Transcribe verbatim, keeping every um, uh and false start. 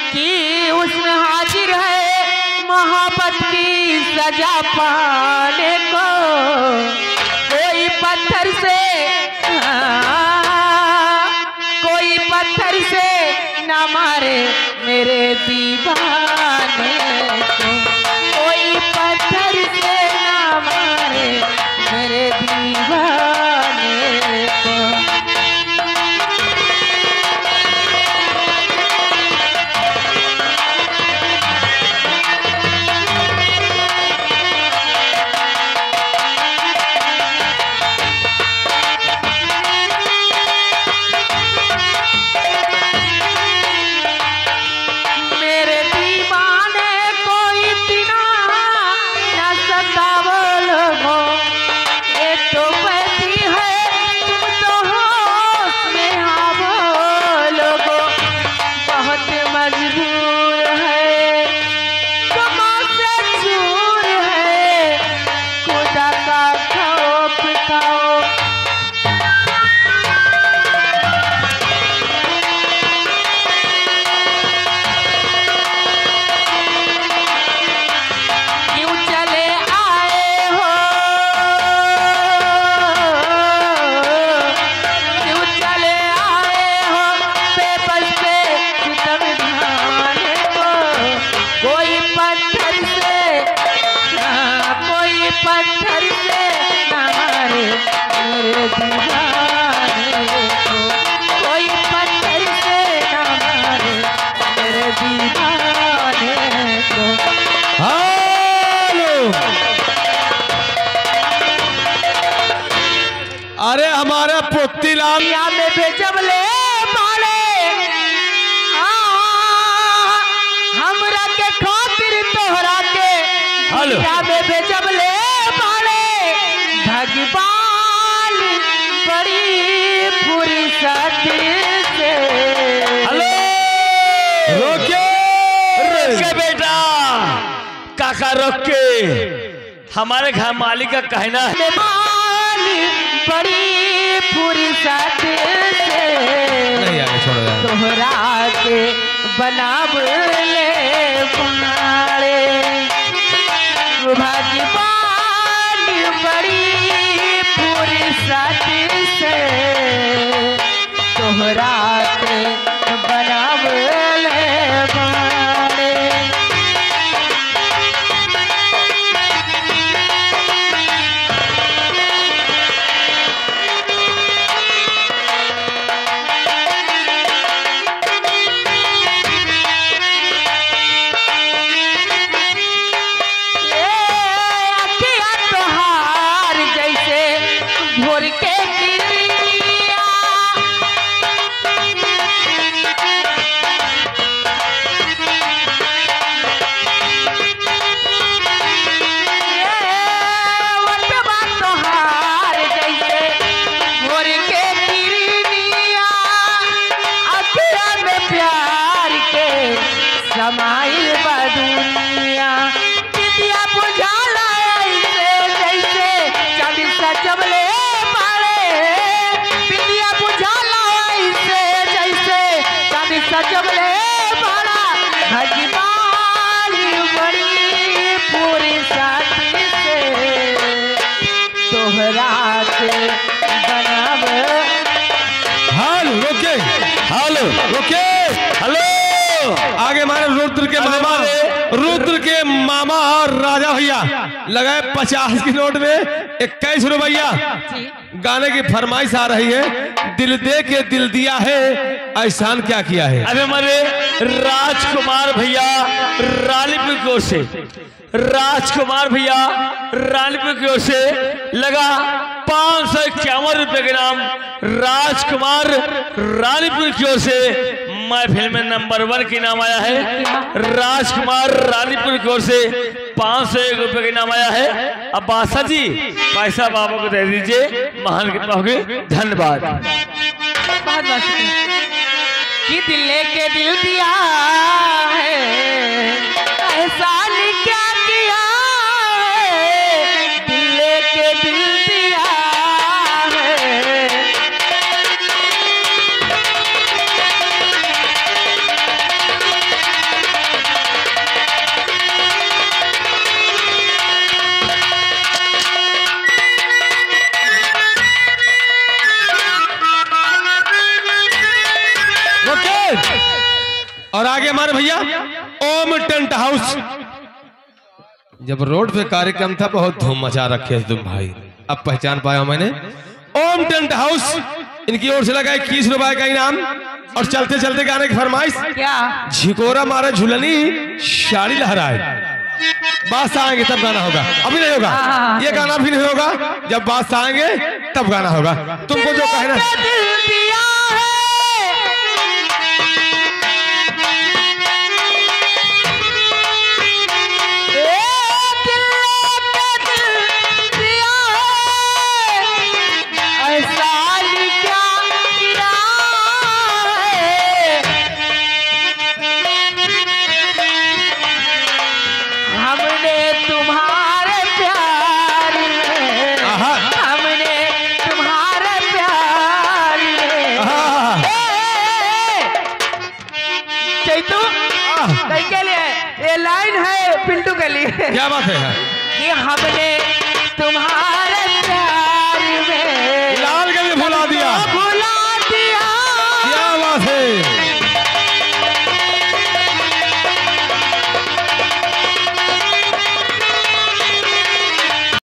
कि उसमें हाजिर है मोहब्बत की सजा पाने को। कोई पत्थर से कोई पत्थर से ना मारे मेरे दीवाने को। कोई पत्थर से ना मारे मेरे दीवाने को। पत्थर से ना मारे मेरे दीवाने को। कोई पत्थर से ना मारे मेरे दीवाने को। हेलो, अरे हमारे पोतीलाल में बेजबले मारे हमरा के खातिर तोहरा के में बेजबले भगवान बड़ी फुर्सत से। हेलो, रोके रोके बेटा, काका रोके, हमारे घर मालिक का कहना है बड़ी फुर्सत से तोहरा के बनाब ले पारे। भगवान बड़ी फुर्सत से तोहरा के बनाब ले पारे। समाइल बदुनिया विद्या बुझाला ऐसे जैसे चांदी सजबले पारे। विद्या बुझाला ऐसे जैसे चांदी सजबले पारा। भगवान बड़ी फुर्सत से तोहरा के बनाब। हाल रोके, हाल रोके, हेलो, आगे मारे रुद्र के मामा, रुद्र के मामा और राजा भैया लगाए पचास की नोट में इक्कीस रुपया। गाने की फरमाइश आ रही है, दिल दे के दिल दिया है, एहसान क्या किया है। अबे हमारे राजकुमार भैया रानीपुर की ओर से, राजकुमार भैया रानीपुर की ओर से लगा पांच सौ इक्यावन रुपए के नाम। राजकुमार रानीपुर की ओर से महफिल में नंबर वन की नाम आया है। राजकुमार रानीपुर की ओर से पांच सौ एक रुपए के नाम आया है। अब बादशाह जी पैसा बाबा को दे दीजिए, महान कृपा होगी, धन्यवाद। बहुत बहुत कि दिल के दिल दिया है, एहसान क्या किया है, दिल के दिल दिया है। और आगे हमारे भैया ओम टेंट हाउस। जब रोड पे कार्यक्रम था बहुत धूम मचा रखे तुम भाई, अब पहचान पाया मैंने। ओम टेंट हाउस इनकी ओर से लगा इक्कीस रुपए का इनाम। और चलते चलते गाने की फरमाइश क्या? झिकोरा मारे झुलनी साड़ी लहराए। बादशाह आएंगे तब गाना होगा, अभी नहीं होगा। ये गाना भी नहीं होगा, जब बादशाह आएंगे तब गाना होगा। तुमको जो कहना के लिए ये लाइन है पिंटू के लिए। क्या बात है कि हमने तुम्हारे प्यार में